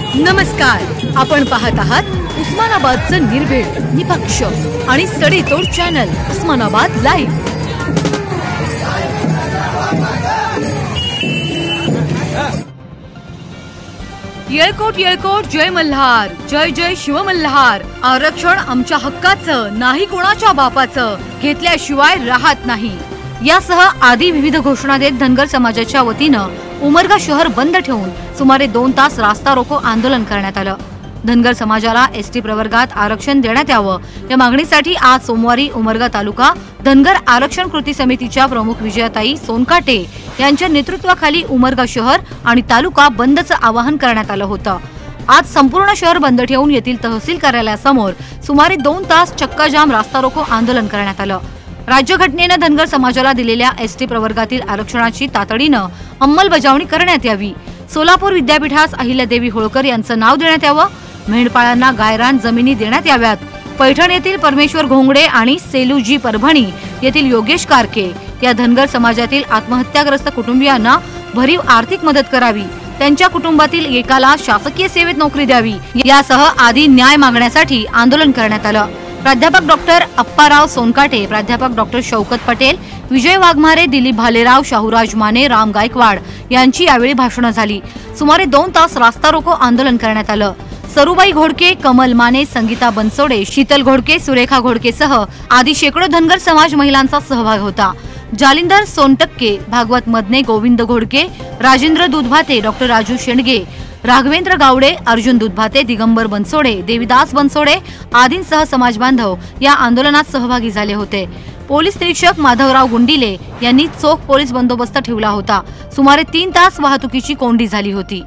नमस्कार, आपण पाहत आहात उस्मानाबादचं निर्भीड, निपक्ष आणि सडेतोड चॅनल उस्मानाबाद लाईव्ह। येळकोट येळकोट जय मल्हार, जय जय शिव मल्हार। आरक्षण आमच्या हक्काचं, नाही कोणाच्या बापाचं, घेतल्याशिवाय राहत नाही। यासह आदी विविध घोषणा देत धनगर समाजाच्या वतीनं उमरगा शहर बंद ठेवून सुमारे 2 तास रास्ता रोको आंदोलन करण्यात आलं। धनगर समाजाला एसटी प्रवर्गात आरक्षण देण्यात यावं या मागणीसाठी आज सोमवारी उमरगा तालुका धनगर आरक्षण कृती समितीच्या प्रमुख विजयाताई सोनकाटे यांच्या नेतृत्वाखाली उमरगा शहर आणि तालुका बंदचं आवाहन करण्यात आलं होतं। आज संपूर्ण शहर बंद ठेवून येथील तहसील कार्यालयासमोर सुमारे 2 तास चक्का जाम रास्ता रोको आंदोलन करण्यात आलं। राज्यघटनेनं धनगर समाजाला दिलेल्या एसटी प्रवर्गातील आरक्षणाची तातडीनं अंमलबजावणी करण्यात यावी। सोलापूर विद्यापीठास अहिल्यादेवी होळकर यांचं नाव देण्यात यावं। मेंढपाळांना गायरान जमिनी देण्यात याव्यात। पैठण येथील परमेश्वर घोंगडे आणि सेलूजी परभणी येथील योगेश कारके या धनगर समाजातील आत्महत्याग्रस्त कुटुंबियांना भरीव आर्थिक मदत करावी। त्यांच्या कुटुंबातील एकाला शासकीय सेवेत नोकरी द्यावी। यासह आदी न्याय मागण्यासाठी आंदोलन करण्यात आलं। प्राध्यापक डॉक्टर अप्पाराव सोनकाटे, प्राध्यापक डॉक्टर शौकत पटेल, विजय वाघमारे, दिलीप भालेराव, शाहूराज माने, राम गायकवाड यांची यावेळी भाषणं झाली। सुमारे 2 तास रास्ता रोको आंदोलन करण्यात आलं। सरुबाई घोडके, कमल माने, संगीता बनसोडे, शीतल घोडके, सुरेखा घोडकेसह आदी शेकडो धनगर समाज महिलांचा सहभाग होता। जालिंदर सोनटक्के, भागवत मदने, गोविंद घोडके, राजेंद्र दुधभाते, डॉक्टर राजू शेंडगे, राघवेंद्र गावडे, अर्जुन दुधभाते, दिगंबर बनसोडे, देविदास बनसोडे आदींसह समाज बांधव या आंदोलनात सहभागी झाले होते। पोलीस निरीक्षक माधवराव गुंडिले यांनी चोख पोलीस बंदोबस्त ठेवला होता। सुमारे 3 तास वाहतुकीची कोंडी झाली होती।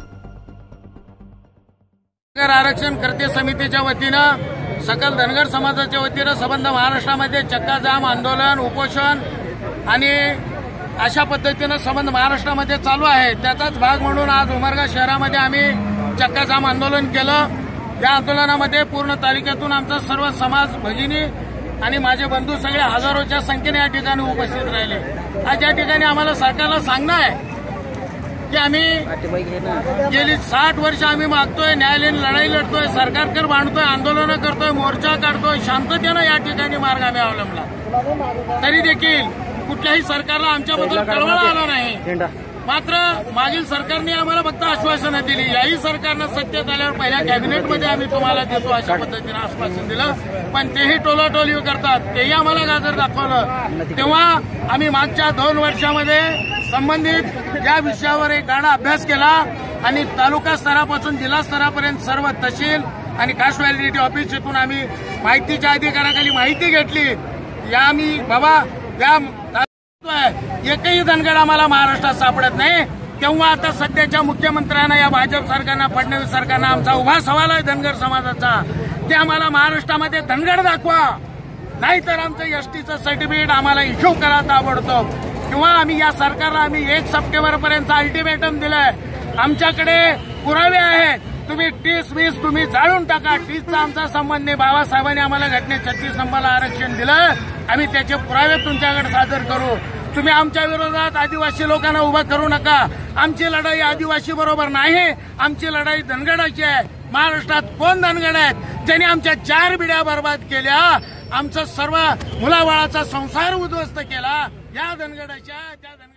आरक्षण कृती समितीच्या वतीनं सकल धनगर समाजाच्या वतीनं संबंध महाराष्ट्रामध्ये चक्का जाम आंदोलन, उपोषण आणि अशा पद्धतीनं संबंध महाराष्ट्रामध्ये चालू आहे। त्याचाच भाग म्हणून आज उमरगा शहरामध्ये आम्ही चक्का जाम आंदोलन केलं। या आंदोलनामध्ये पूर्ण तालुक्यातून आमचा सर्व समाज भगिनी आणि माझे बंधू सगळे हजारोच्या संख्येने या ठिकाणी उपस्थित राहिले। आज या ठिकाणी आम्हाला सरकारला सांगणं आहे की आम्ही गेली 60 वर्ष आम्ही मागतोय, न्यायालयीन लढाई लढतोय, सरकारकर बांधतोय, आंदोलनं करतोय, मोर्चा काढतोय, शांततेनं या ठिकाणी मार्ग आम्ही अवलंबला। तरी देखील कुठल्याही सरकारला आमच्याबद्दल कळवळा आला नाही। मात्र मागील सरकारने आम्हाला फक्त आश्वासनं दिली। याही सरकारनं सत्तेत आल्यावर पहिल्या कॅबिनेटमध्ये आम्ही तुम्हाला देतो अशा पद्धतीनं आश्वासन दिलं, पण तेही टोलाटोली करतात। तेही आम्हाला गाजर दाखवलं। तेव्हा आम्ही मागच्या 2 वर्षामध्ये संबंधित या विषयावर एक गाढा अभ्यास केला आणि तालुका स्तरापासून जिल्हा स्तरापर्यंत सर्व तहसील आणि कास्ट व्हॅलिडिटी ऑफिस येथून आम्ही माहितीच्या अधिकाराखाली माहिती घेतली। या आम्ही बाबा या एकही धनगर आम्हाला महाराष्ट्रात सापडत नाही। तेव्हा आता सध्याच्या मुख्यमंत्र्यांना, या भाजप सरकारनं, फडणवीस सरकारनं आमचा उभा सवाल आहे धनगर समाजाचा, ते आम्हाला महाराष्ट्रामध्ये धनगर दाखवा, नाहीतर आमचं एसटीचं सर्टिफिकेट आम्हाला इश्यू करा ताबडतोब। किंवा आम्ही या सरकारला 1 सप्टेंबरपर्यंत अल्टिमेटम दिलंय। आमच्याकडे पुरावे आहेत, तुम्ही 30-20 तुम्ही जाळून टाका। 30चा आमचा संबंध नाही। बाबासाहेबांनी आम्हाला घटनेत 36 नंबरला आरक्षण दिलं, आम्ही त्याचे पुरावे तुमच्याकडे सादर करू। तुम्ही आमच्या विरोधात आदिवासी लोकांना उभं करू नका। आमची लढाई आदिवासी बरोबर नाही, आमची लढाई धनगडाची आहे। महाराष्ट्रात कोण धनगड आहेत ज्यांनी आमच्या 4 पिढ्या बर्बाद केल्या, आमचं सर्व मुलाबाळाचा संसार उद्ध्वस्त केला? या धनगडाच्या